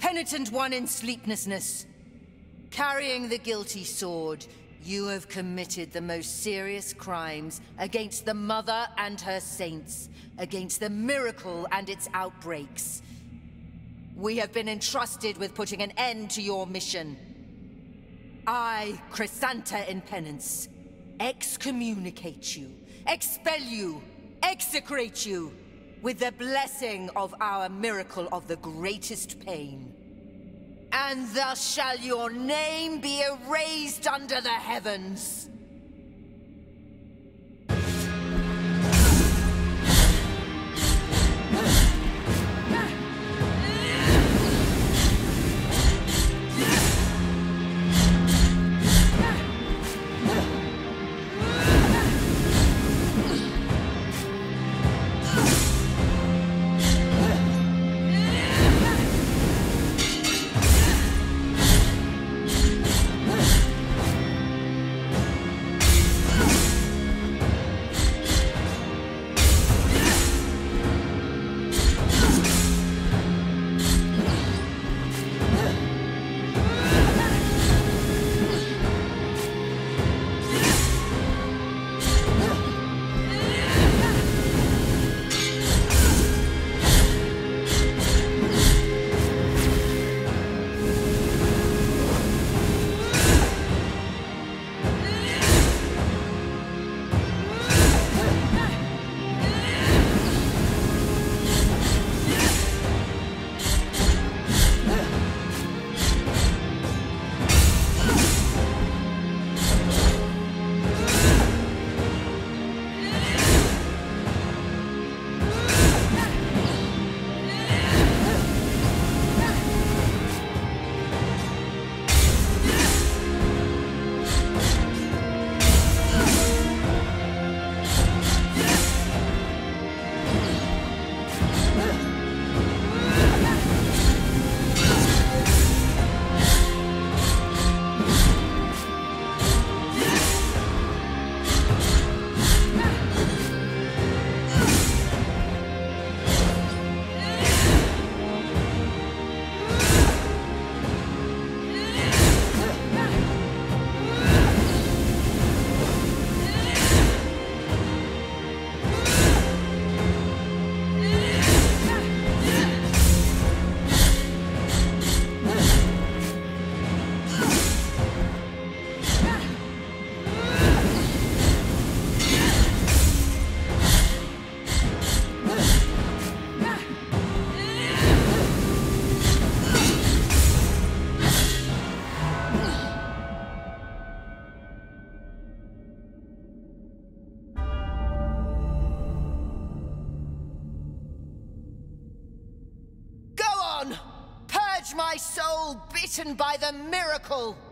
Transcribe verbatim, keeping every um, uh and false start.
Penitent one in sleeplessness, carrying the guilty sword, you have committed the most serious crimes against the Mother and her saints, against the miracle and its outbreaks. We have been entrusted with putting an end to your mission. I, Crisanta in penance, excommunicate you, expel you, execrate you, with the blessing of our miracle of the greatest pain. And thus shall your name be erased under the heavens. My soul bitten by the miracle!